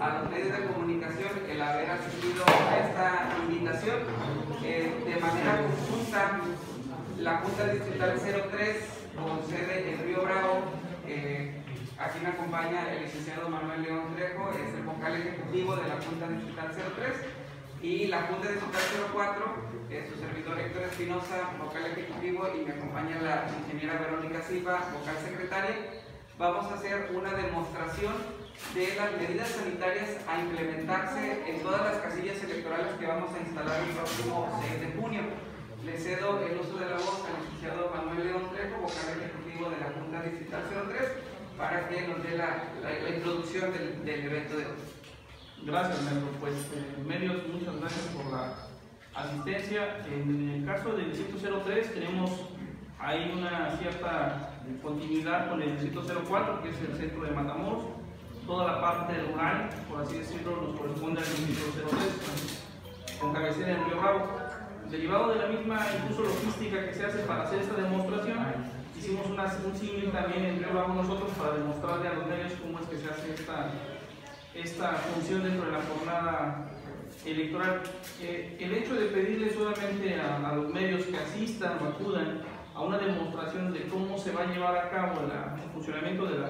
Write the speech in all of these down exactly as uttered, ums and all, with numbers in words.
a los medios de comunicación el haber asistido a esta invitación. Eh, de manera conjunta, la Junta Distrital cero tres, con sede en Río Bravo, eh, aquí me acompaña el licenciado Manuel León Trejo, es el vocal ejecutivo de la Junta Distrital cero tres, y la Junta Distrital cero cuatro, eh, su servidor Héctor Espinosa, vocal ejecutivo, y me acompaña la ingeniera Verónica Silva, vocal secretaria. Vamos a hacer una demostración de las medidas sanitarias a implementarse en todas las casillas electorales que vamos a instalar el próximo seis de junio. Le cedo el uso de la voz al licenciado Manuel León Trejo, vocal ejecutivo de la Junta Distrital cero tres, para que nos dé la, la, la introducción del, del evento de hoy. Gracias, Néstor. Pues, eh, medios, muchas gracias por la asistencia. En el caso del distrito cero tres tenemos ahí una cierta continuidad con el distrito cero cuatro, que es el centro de Matamoros. Toda la parte rural, por así decirlo, nos corresponde al distrito cero tres, con cabecera en Río Bravo. Derivado de la misma incluso logística que se hace para hacer esta demostración, hicimos una, un símil también en Río Bravo nosotros para demostrarle a los medios cómo es que se hace esta, esta función dentro de la jornada electoral. Eh, el hecho de pedirle solamente a, a los medios que asistan o acudan a una demostración de cómo se va a llevar a cabo la, el funcionamiento de la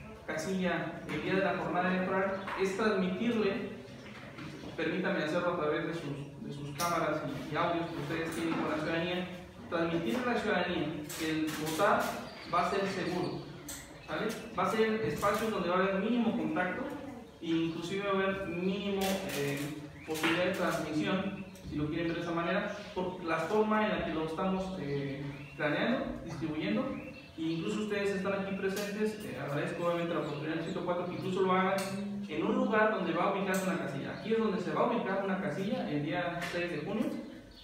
casilla el día de la jornada electoral es transmitirle, permítame hacerlo a través de sus, de sus cámaras y, y audios que ustedes tienen con la ciudadanía, transmitirle a la ciudadanía que el votar va a ser seguro, ¿sale? Va a ser espacios donde va a haber mínimo contacto e inclusive va a haber mínimo eh, posibilidad de transmisión, si lo quieren ver de esa manera, por la forma en la que lo estamos eh, planeando, distribuyendo. Y incluso ustedes están aquí presentes, eh, agradezco obviamente la oportunidad del distrito cuatro que incluso lo hagan en un lugar donde va a ubicarse una casilla. Aquí es donde se va a ubicar una casilla el día seis de junio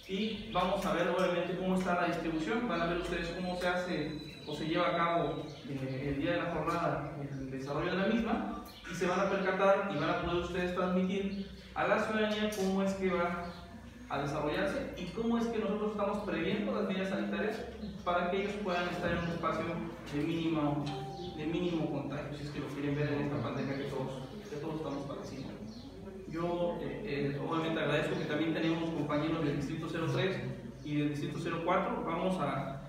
y vamos a ver obviamente cómo está la distribución. Van a ver ustedes cómo se hace o se lleva a cabo eh, el día de la jornada, el desarrollo de la misma, y se van a percatar y van a poder ustedes transmitir a la ciudadanía cómo es que va a desarrollarse y cómo es que nosotros estamos previendo las medidas sanitarias para que ellos puedan estar en un espacio de mínimo, de mínimo contagio, si es que lo quieren ver en esta pandemia que todos, que todos estamos padeciendo. Yo eh, eh, obviamente agradezco que también tenemos compañeros del distrito cero tres y del distrito cero cuatro. Vamos a,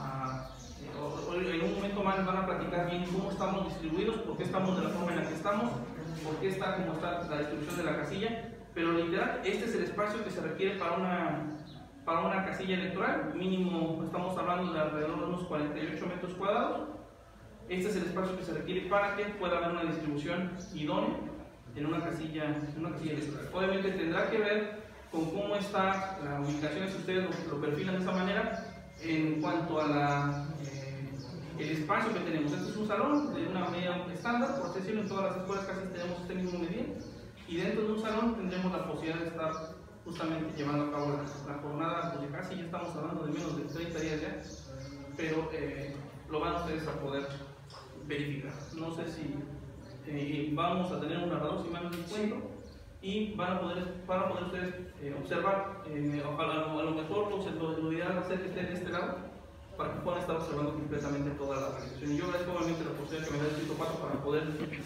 a eh, en un momento más van a platicar bien cómo estamos distribuidos, por qué estamos de la forma en la que estamos, por qué está como está la distribución de la casilla. Pero literal, este es el espacio que se requiere para una, para una casilla electoral, mínimo, estamos hablando de alrededor de unos cuarenta y ocho metros cuadrados. Este es el espacio que se requiere para que pueda haber una distribución idónea en una casilla, en una casilla electoral. Obviamente tendrá que ver con cómo está la ubicación, si ustedes lo, lo perfilan de esa manera, en cuanto a la, eh, el espacio que tenemos. Este es un salón de una medida estándar, por decirlo, en todas las escuelas casi tenemos este mismo medida. Y dentro de un salón tendremos la posibilidad de estar justamente llevando a cabo la, la jornada, pues de casi ya estamos hablando de menos de treinta días ya, pero eh, lo van ustedes a poder verificar. No sé si eh, vamos a tener un narrador, si mal no recuerdo, y van a poder, van a poder ustedes eh, observar, eh, ojalá a lo mejor lo, lo, lo ideal va a ser que estén de este lado, para que puedan estar observando completamente toda la organización. Y yo agradezco obviamente la posibilidad que me da el distrito cuatro para poder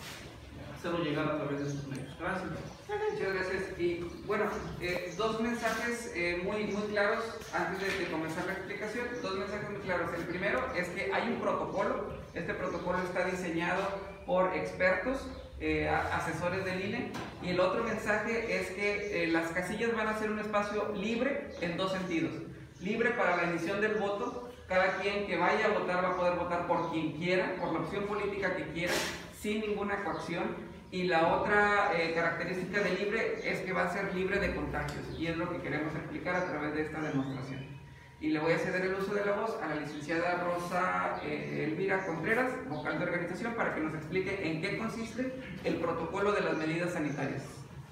hacerlo llegar a través de sus medios. Gracias. Muchas gracias. Y bueno, eh, dos mensajes eh, muy, muy claros antes de, de comenzar la explicación. Dos mensajes muy claros. El primero es que hay un protocolo. Este protocolo está diseñado por expertos, eh, asesores del I N E. Y el otro mensaje es que eh, las casillas van a ser un espacio libre en dos sentidos. Libre para la emisión del voto. Cada quien que vaya a votar va a poder votar por quien quiera, por la opción política que quiera, sin ninguna coacción. Y la otra eh, característica de libre es que va a ser libre de contagios, y es lo que queremos explicar a través de esta demostración. Y le voy a ceder el uso de la voz a la licenciada Rosa eh, Elvira Contreras, vocal de organización, para que nos explique en qué consiste el protocolo de las medidas sanitarias.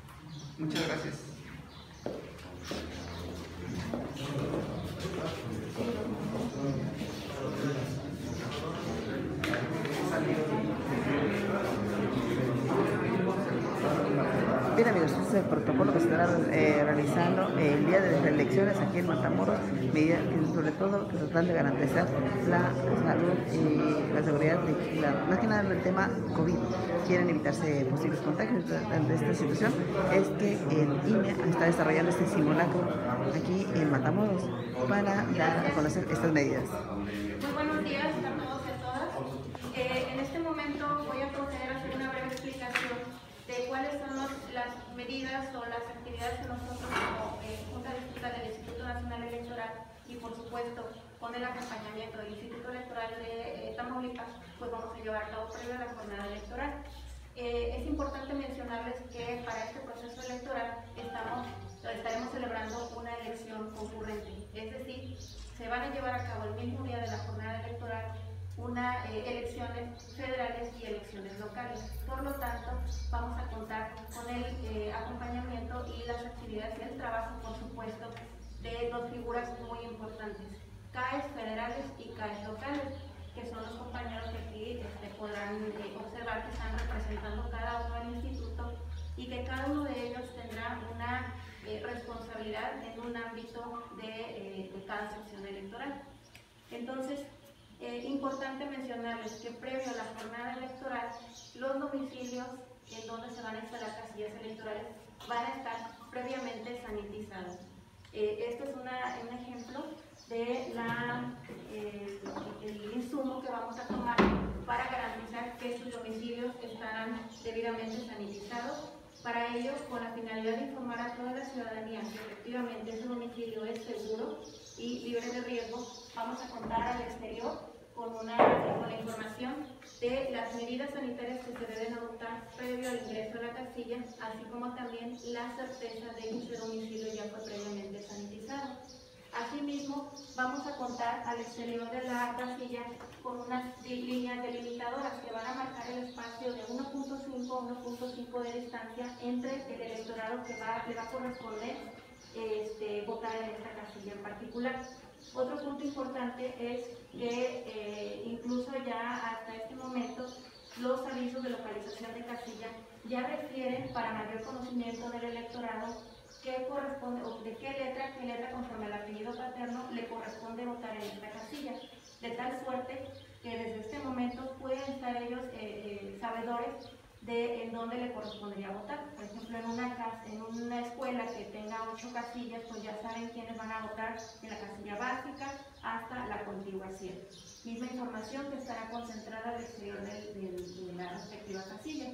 Muchas gracias. Salir. Bien amigos, este es el protocolo que se estará eh, realizando el día de las elecciones aquí en Matamoros, medida que sobre todo que tratan de garantizar la salud y la seguridad, de, la, más que nada en el tema COVID. Quieren evitarse posibles contagios de, de esta situación. Es que el I N E está desarrollando este simulacro aquí en Matamoros para dar a conocer estas medidas. Muy buenos días a todos y a todas. Eh, en este momento voy a proceder a hacer una breve explicación de cuáles son los, las medidas o las actividades que nosotros como eh, Junta Directiva del Instituto Nacional Electoral y por supuesto con el acompañamiento del Instituto Electoral de eh, Tamaulipas, pues vamos a llevar a cabo previo a la jornada electoral. Eh, es importante mencionarles que para este proceso electoral estamos, estaremos celebrando una elección concurrente, es decir, se van a llevar a cabo el mismo día de la jornada electoral una eh, elecciones federales y elecciones locales. Por lo tanto, vamos a contar con el eh, acompañamiento y las actividades y el trabajo, por supuesto, de dos figuras muy importantes, C A E S federales y C A E S locales, que son los compañeros que aquí este, podrán eh, observar que están representando cada uno del instituto y que cada uno de ellos tendrá una eh, responsabilidad en un ámbito de, eh, de cada sección electoral. Entonces, Eh, importante mencionarles que previo a la jornada electoral, los domicilios en donde se van a instalar casillas electorales van a estar previamente sanitizados. Eh, este es una, un ejemplo de la, eh, el insumo que vamos a tomar para garantizar que sus domicilios estarán debidamente sanitizados. Para ello, con la finalidad de informar a toda la ciudadanía que efectivamente ese domicilio es seguro y libre de riesgo, vamos a contar al exterior con, una, con la información de las medidas sanitarias que se deben adoptar previo al ingreso a la casilla, así como también la certeza de que ese domicilio ya fue previamente sanitizado. Asimismo, vamos a contar al exterior de la casilla con unas líneas delimitadoras que van a marcar el espacio de uno punto cinco a uno punto cinco de distancia entre el electorado que va, le va a corresponder este, votar en esta casilla en particular. Otro punto importante es que eh, incluso ya hasta este momento los avisos de localización de casilla ya refieren para mayor conocimiento del electorado qué corresponde o de qué letra, qué letra conforme al apellido paterno le corresponde votar en esta casilla, de tal suerte que desde este momento pueden estar ellos eh, eh, sabedores de en dónde le correspondería votar. Por ejemplo, en una, casa, en una escuela que tenga ocho casillas, pues ya saben quiénes van a votar en la casilla básica hasta la contigua siete. Misma información que estará concentrada al exterior de, de, de la respectiva casilla.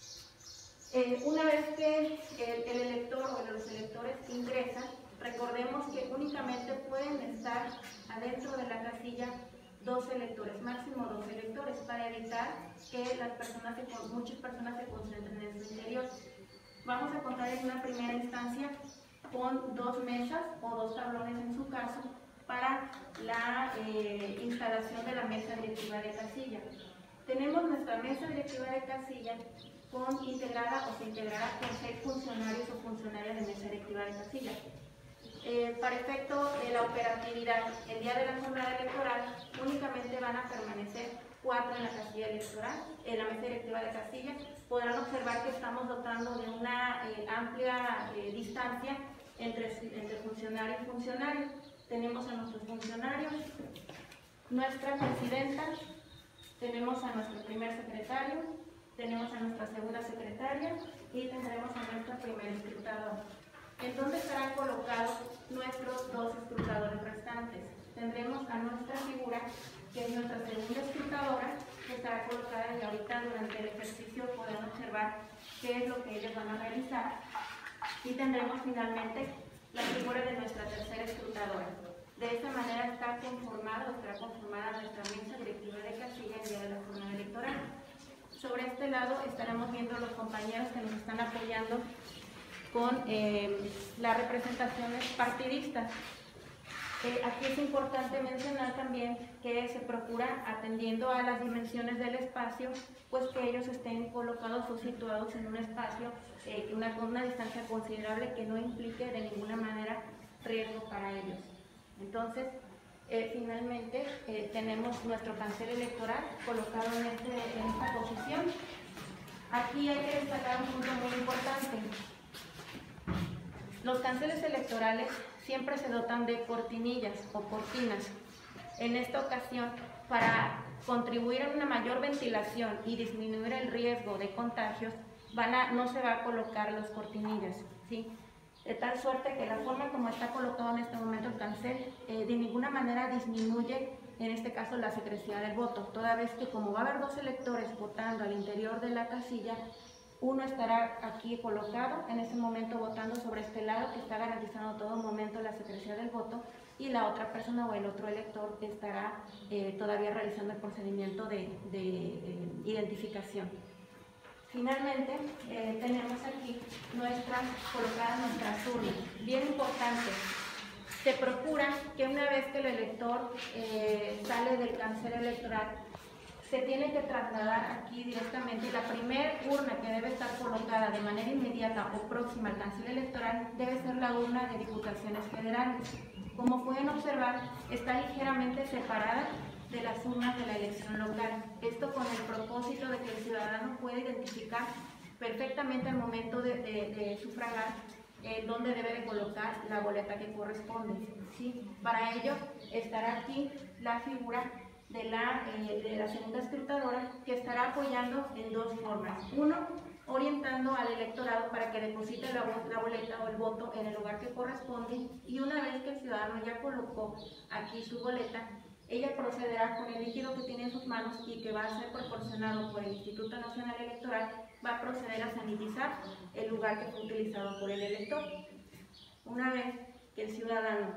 Eh, una vez que el, el elector o los electores ingresan, recordemos que únicamente pueden estar adentro de la casilla dos electores, máximo dos electores, para evitar que las personas se, muchas personas se concentren en su interior. Vamos a contar en una primera instancia con dos mesas o dos tablones en su caso para la eh, instalación de la mesa directiva de casilla. Tenemos nuestra mesa directiva de casilla con integrada o se integrará con seis funcionarios o funcionarias de mesa directiva de casilla. Eh, para efecto de la operatividad, el día de la jornada electoral únicamente van a permanecer cuatro en la casilla electoral, en la mesa directiva de casilla. Podrán observar que estamos dotando de una eh, amplia eh, distancia entre, entre funcionario y funcionario. Tenemos a nuestros funcionarios, nuestra presidenta, tenemos a nuestro primer secretario, tenemos a nuestra segunda secretaria y tendremos a nuestra primera escrutadora. ¿En dónde estarán colocados nuestros dos escrutadores restantes? Tendremos a nuestra figura, que es nuestra segunda escrutadora, que estará colocada y ahorita durante el ejercicio podrán observar qué es lo que ellos van a realizar. Y tendremos finalmente la figura de nuestra tercera escrutadora. De esta manera está conformada o estará conformada nuestra mesa directiva de casilla el día de la jornada electoral. Sobre este lado estaremos viendo los compañeros que nos están apoyando con eh, las representaciones partidistas. Eh, aquí es importante mencionar también que se procura, atendiendo a las dimensiones del espacio, pues que ellos estén colocados o situados en un espacio eh, una, con una distancia considerable que no implique de ninguna manera riesgo para ellos. Entonces, eh, finalmente eh, tenemos nuestro cancel electoral colocado en, este, en esta posición. Aquí hay que destacar un punto muy importante. Los canceles electorales siempre se dotan de cortinillas o cortinas. En esta ocasión, para contribuir a una mayor ventilación y disminuir el riesgo de contagios, van a, no se va a colocar las cortinillas, ¿sí? De tal suerte que la forma como está colocado en este momento el cancel eh, de ninguna manera disminuye, en este caso, la secrecía del voto, toda vez que como va a haber dos electores votando al interior de la casilla, uno estará aquí colocado, en ese momento votando sobre este lado, que está garantizando todo momento la secrecía del voto, y la otra persona o el otro elector estará eh, todavía realizando el procedimiento de, de eh, identificación. Finalmente, eh, tenemos aquí nuestras, colocadas nuestras urnas. Bien importante, se procura que una vez que el elector eh, sale del cancel electoral, se tiene que trasladar aquí directamente. La primera urna que debe estar colocada de manera inmediata o próxima al cancel electoral debe ser la urna de Diputaciones Federales. Como pueden observar, está ligeramente separada de las urnas de la elección local. Esto con el propósito de que el ciudadano pueda identificar perfectamente al momento de, de, de sufragar eh, dónde debe de colocar la boleta que corresponde, ¿sí? Para ello estará aquí la figura de la, eh, de la segunda escrutadora, que estará apoyando en dos formas. Uno, orientando al electorado para que deposite la, la boleta o el voto en el lugar que corresponde, y una vez que el ciudadano ya colocó aquí su boleta, ella procederá con el líquido que tiene en sus manos y que va a ser proporcionado por el Instituto Nacional Electoral, va a proceder a sanitizar el lugar que fue utilizado por el elector. Una vez que el ciudadano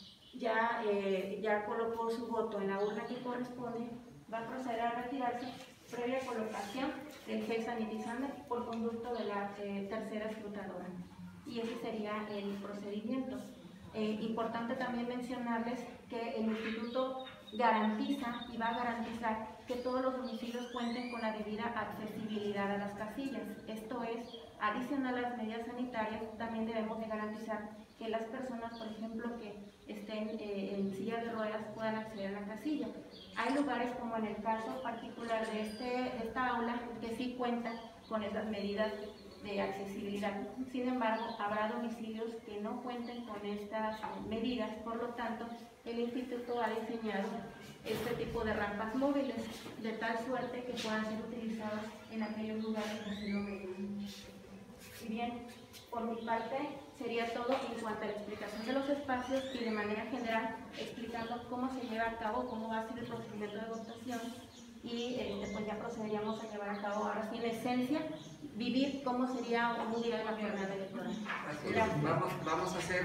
ya, eh, ya colocó su voto en la urna que corresponde, va a proceder a retirarse previa colocación del gel sanitizante por conducto de la eh, tercera escrutadora. Y ese sería el procedimiento. Eh, importante también mencionarles que el Instituto garantiza y va a garantizar que todos los domicilios cuenten con la debida accesibilidad a las casillas. Esto es, adicional a las medidas sanitarias, también debemos de garantizar que las personas, por ejemplo, que estén eh, en silla de ruedas puedan acceder a la casilla. Hay lugares, como en el caso particular de, este, de esta aula, que sí cuentan con esas medidas de accesibilidad. Sin embargo, habrá domicilios que no cuenten con estas medidas, por lo tanto, el Instituto ha diseñado este tipo de rampas móviles, de tal suerte que puedan ser utilizadas en aquellos lugares que así lo requieran. Y bien, por mi parte, sería todo en cuanto a la explicación de los espacios y de manera general explicando cómo se lleva a cabo, cómo va a ser el procedimiento de votación, y eh, después ya procederíamos a llevar a cabo, ahora sí, en esencia, vivir cómo sería un día de la jornada electoral. Así es. Vamos, vamos a hacer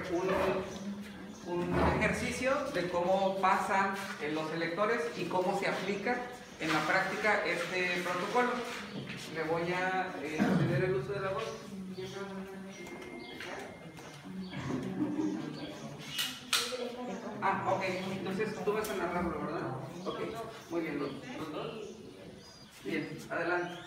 un, un ejercicio de cómo pasan eh, los electores y cómo se aplica en la práctica este protocolo. Le voy a eh, tener el uso de la voz. Ah, ok, entonces tú vas a narrarlo, ¿verdad? Ok, muy bien, los, los dos. Bien, adelante.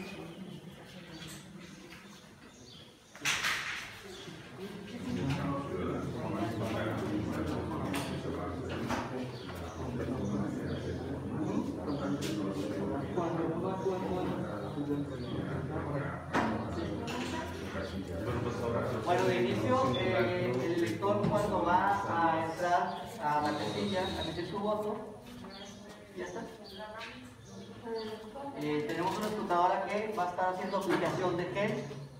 Bueno, de inicio, eh, el elector cuando va a entrar a la casilla a meter su voto, ¿ya está? Eh, tenemos una escrutadora que va a estar haciendo aplicación de gel.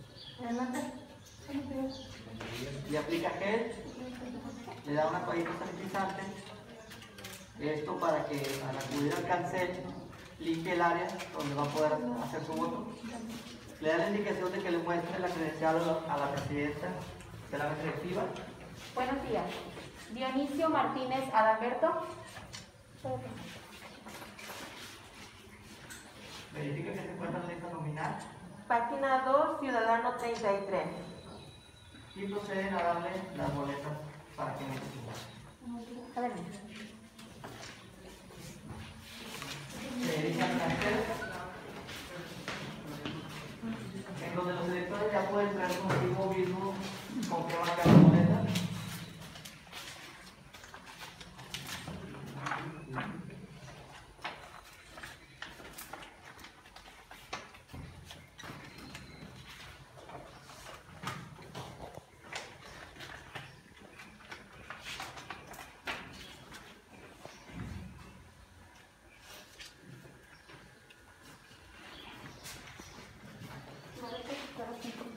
Y aplica gel, le da una toallita sanitizante. Esto para que al acudir al cancel limpie el área donde va a poder hacer su voto. Le da la indicación de que le muestre la credencial a la presidenta de la mesa directiva. Buenos días. Dionisio Martínez Adalberto. Verifica que se encuentra en la lista nominal. Página dos, Ciudadano treinta y tres. Y proceden a darle las boletas para que meta su voto. Adelante. Se dirige al cancel, en donde los electores ya pueden traer consigo mismo con qué marcar la boleta.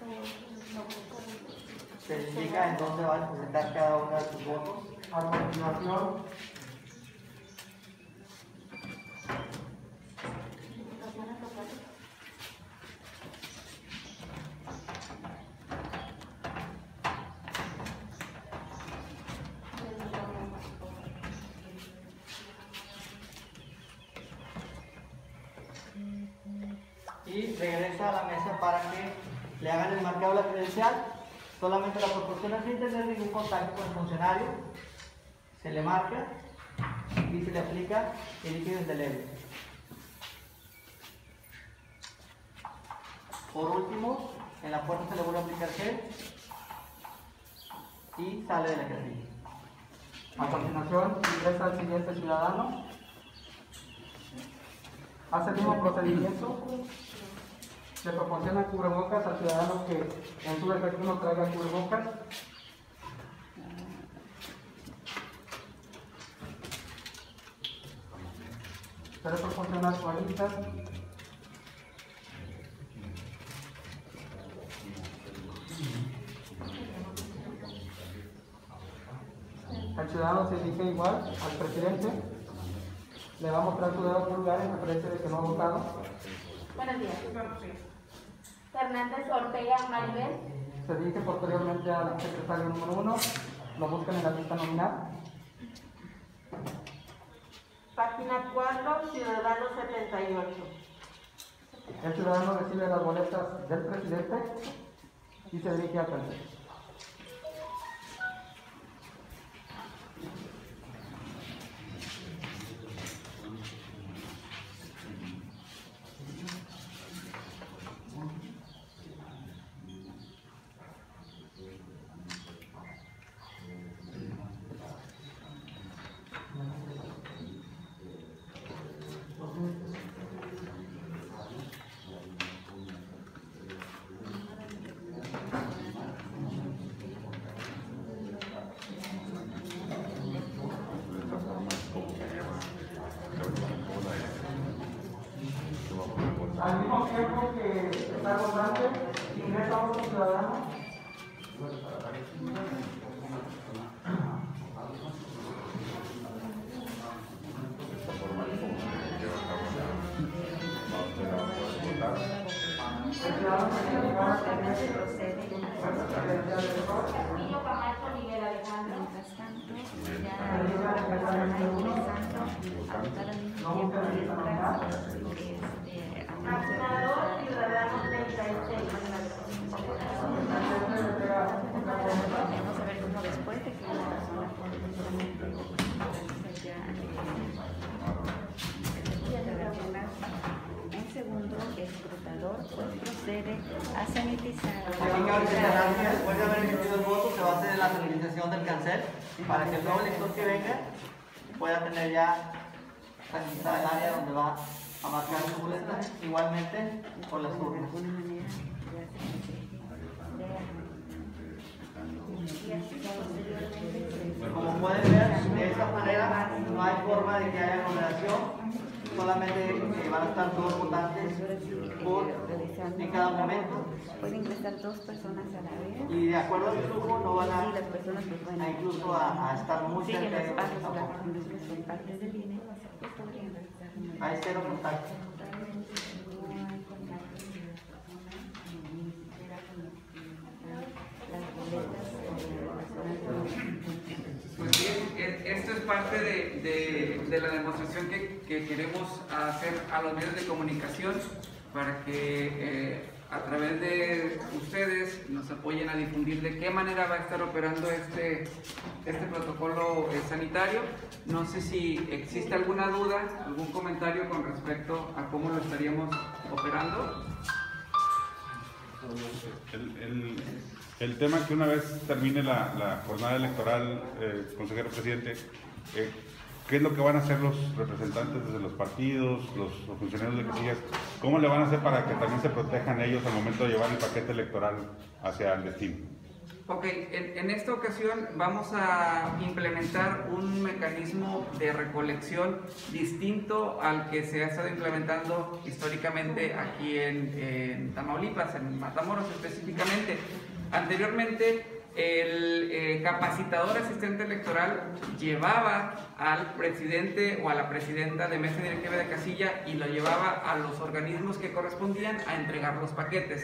Se indica en dónde va a depositar cada uno de sus votos. A continuación, y regresa a la mesa para que le hagan el marcado de la credencial. Solamente la proporciona sin tener ningún contacto con el funcionario. Se le marca y se le aplica el líquido indeleble. Por último, en la puerta se le vuelve a aplicar gel y sale de la casilla. a continuación ingresa el siguiente ciudadano. Hace el mismo procedimiento. Se proporciona cubrebocas al ciudadano que en su defecto no traiga cubrebocas. Se le proporciona toallitas. El ciudadano se dirige igual al presidente. Le va a mostrar su dedo pulgar en referencia de que no ha votado. Buenos días. Fernández Ortega Maribel. Se dirige posteriormente al secretario número uno. Lo buscan en la lista nominal. Página cuatro, Ciudadano setenta y ocho. El ciudadano recibe las boletas del presidente y se dirige al presidente. Al mismo tiempo que está votante, ingresa otro ciudadano. El ciudadano se lleva a Castillo Camacho Miguel Alejandro. Mientras tanto, ya la persona ingresando a votar al mismo tiempo mientras este, Asignador Ciudadano treinta y seis. vamos a ver cómo después de que una persona ya en segundo, el escrutador pues procede a sanitizar. Aquí cabe señalar que después de haber emitido el voto se va a hacer la sanitización del cancel para que el nuevo elector que venga pueda tener ya sanitizada el área donde va a marcar su boleta, igualmente con las urnas. De alguna manera ya se posteriormente. Como pueden ver, de esta manera no hay forma de que haya aglomeración, solamente eh, van a estar dos votantes por, en cada momento. Pueden ingresar dos personas a la vez. Y de acuerdo al flujo no van Y las a, personas que pueden a incluso a, a estar muy cerca siguen de los ellos pasos, las tampoco. recomendaciones son partes del I N E, pues podrían realizar una- Hay cero contacto. No hay contacto ni de las personas, ni siquiera con los que las boletas o las personas. Pues bien, e- esto es parte de, de- de la demostración que, que queremos hacer a los medios de comunicación para que eh, a través de ustedes nos apoyen a difundir de qué manera va a estar operando este, este protocolo eh, sanitario. No sé si existe alguna duda, algún comentario con respecto a cómo lo estaríamos operando. El, el, el tema que una vez termine la, la jornada electoral, eh, consejero presidente, eh, ¿qué es lo que van a hacer los representantes desde los partidos, los, los funcionarios de casillas? ¿Cómo le van a hacer para que también se protejan ellos al momento de llevar el paquete electoral hacia el destino? Ok, en, en esta ocasión vamos a implementar un mecanismo de recolección distinto al que se ha estado implementando históricamente aquí en, en Tamaulipas, en Matamoros específicamente. Anteriormente, el eh, capacitador asistente electoral llevaba al presidente o a la presidenta de mesa directiva de casilla y lo llevaba a los organismos que correspondían a entregar los paquetes.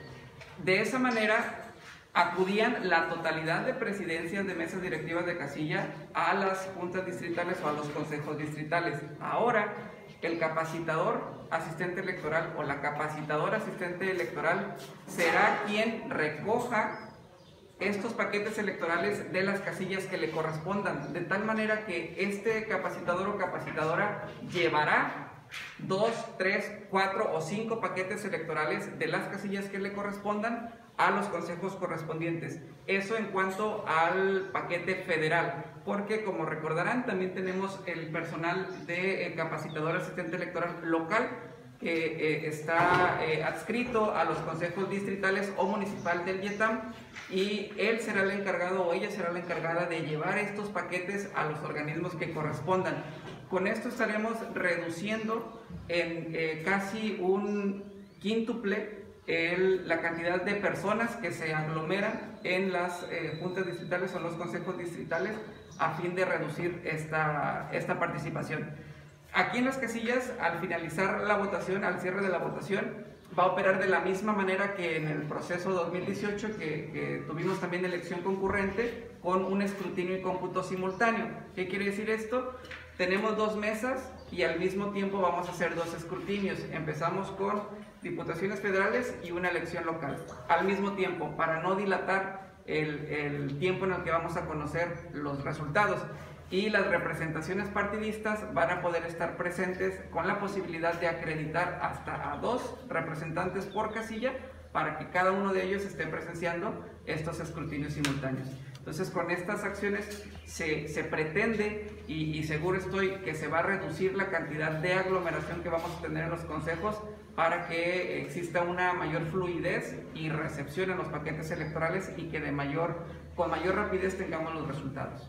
De esa manera, acudían la totalidad de presidencias de mesas directivas de casilla a las juntas distritales o a los consejos distritales. Ahora, el capacitador asistente electoral o la capacitadora asistente electoral será quien recoja estos paquetes electorales de las casillas que le correspondan, de tal manera que este capacitador o capacitadora llevará dos, tres, cuatro o cinco paquetes electorales de las casillas que le correspondan a los consejos correspondientes. Eso en cuanto al paquete federal, porque como recordarán también tenemos el personal de eh, capacitador asistente electoral local que eh, está eh, adscrito a los consejos distritales o municipal del YETAM, y él será el encargado o ella será la encargada de llevar estos paquetes a los organismos que correspondan. Con esto estaremos reduciendo en eh, casi un quíntuple el, la cantidad de personas que se aglomeran en las eh, juntas distritales o los consejos distritales a fin de reducir esta, esta participación. Aquí en las casillas, al finalizar la votación, al cierre de la votación, va a operar de la misma manera que en el proceso dos mil dieciocho, que, que tuvimos también elección concurrente con un escrutinio y cómputo simultáneo. ¿Qué quiere decir esto? Tenemos dos mesas y al mismo tiempo vamos a hacer dos escrutinios. Empezamos con diputaciones federales y una elección local al mismo tiempo, para no dilatar el, el tiempo en el que vamos a conocer los resultados. Y las representaciones partidistas van a poder estar presentes con la posibilidad de acreditar hasta a dos representantes por casilla para que cada uno de ellos esté presenciando estos escrutinios simultáneos. Entonces, con estas acciones se, se pretende, y, y seguro estoy, que se va a reducir la cantidad de aglomeración que vamos a tener en los consejos para que exista una mayor fluidez y recepción en los paquetes electorales y que de mayor, con mayor rapidez tengamos los resultados.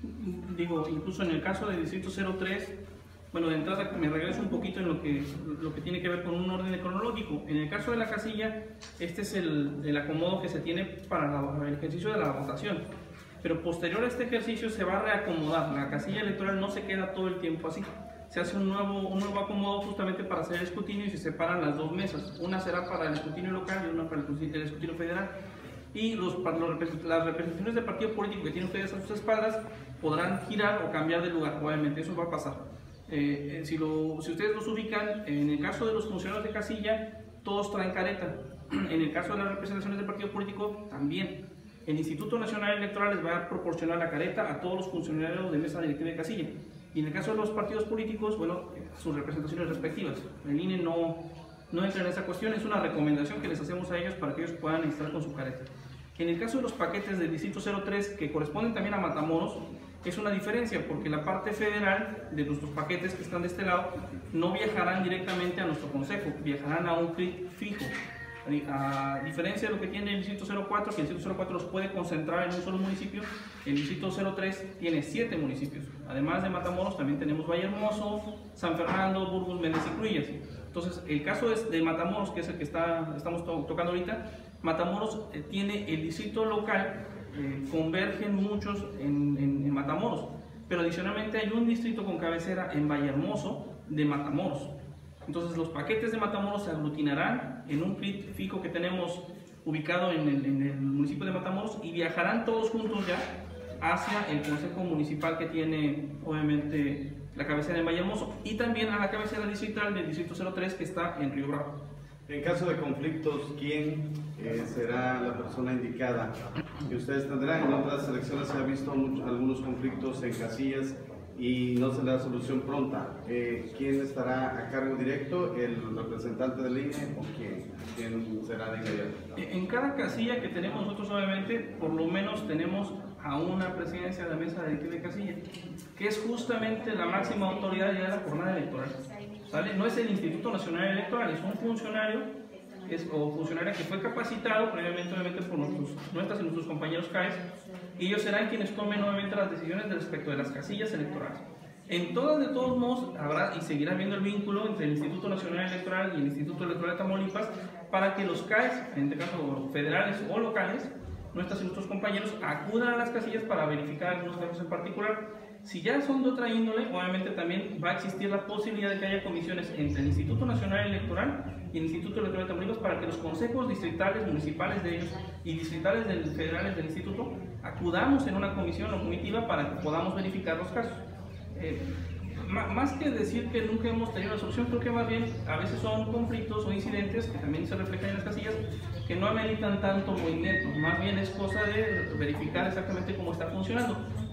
Digo, incluso en el caso del distrito cero tres, bueno, de entrada me regreso un poquito en lo que, lo que tiene que ver con un orden cronológico. En el caso de la casilla, este es el, el acomodo que se tiene para la, el ejercicio de la votación. Pero posterior a este ejercicio se va a reacomodar. La casilla electoral no se queda todo el tiempo así. Se hace un nuevo, un nuevo acomodo justamente para hacer el escrutinio y se separan las dos mesas. Una será para el escrutinio local y una para el escrutinio federal. Y los, los, las representaciones del partido político que tienen ustedes a sus espaldas podrán girar o cambiar de lugar. Obviamente eso va a pasar. Eh, si, lo, si ustedes los ubican, en el caso de los funcionarios de casilla, todos traen careta. En el caso de las representaciones del partido político, también. El Instituto Nacional Electoral les va a proporcionar la careta a todos los funcionarios de mesa directiva de casilla. Y en el caso de los partidos políticos, bueno, sus representaciones respectivas. El I N E no, no entra en esa cuestión, es una recomendación que les hacemos a ellos para que ellos puedan estar con su careta. En el caso de los paquetes del distrito cero tres, que corresponden también a Matamoros, es una diferencia, porque la parte federal de nuestros paquetes que están de este lado no viajarán directamente a nuestro consejo, viajarán a un C R I fijo. A diferencia de lo que tiene el distrito cero cuatro, que el distrito cero cuatro los puede concentrar en un solo municipio, el distrito cero tres tiene siete municipios. Además de Matamoros, también tenemos Vallehermoso, San Fernando, Burgos, Méndez y Cruillas. Entonces, el caso es de Matamoros, que es el que está, estamos to tocando ahorita. Matamoros eh, tiene el distrito local, eh, convergen muchos en, en, en Matamoros, pero adicionalmente hay un distrito con cabecera en Vallehermoso de Matamoros. Entonces los paquetes de Matamoros se aglutinarán en un C R I fijo que tenemos ubicado en el, en el municipio de Matamoros y viajarán todos juntos ya hacia el consejo municipal que tiene obviamente la cabecera en Vallehermoso y también a la cabecera distrital del distrito cero tres que está en Río Bravo. En caso de conflictos, ¿quién eh, será la persona indicada que ustedes tendrán? En otras elecciones se ha visto muchos, algunos conflictos en casillas y no se le da solución pronta. Eh, ¿Quién estará a cargo directo? ¿El representante del I N E o quién? ¿Quién será de inmediato? En cada casilla que tenemos nosotros, obviamente, por lo menos tenemos a una presidencia de la mesa directiva de casilla, que es justamente la máxima autoridad ya de la jornada electoral. ¿Sale? No es el Instituto Nacional Electoral, es un funcionario es, o funcionaria que fue capacitado previamente obviamente por nuestros nuestras y nuestros compañeros C A E S, y ellos serán quienes tomen nuevamente las decisiones respecto de las casillas electorales. En todas, de todos modos, habrá y seguirá habiendo el vínculo entre el Instituto Nacional Electoral y el Instituto Electoral de Tamaulipas para que los C A E S, en este caso federales o locales, nuestras y nuestros compañeros acudan a las casillas para verificar algunos casos en particular. Si ya son de otra índole, obviamente también va a existir la posibilidad de que haya comisiones entre el Instituto Nacional Electoral y el Instituto Electoral de Tamaulipas para que los consejos distritales, municipales de ellos y distritales del, federales del instituto acudamos en una comisión o comitiva para que podamos verificar los casos. Eh, más que decir que nunca hemos tenido una solución, creo que más bien a veces son conflictos o incidentes que también se reflejan en las casillas que no ameritan tanto movimiento, más bien es cosa de verificar exactamente cómo está funcionando.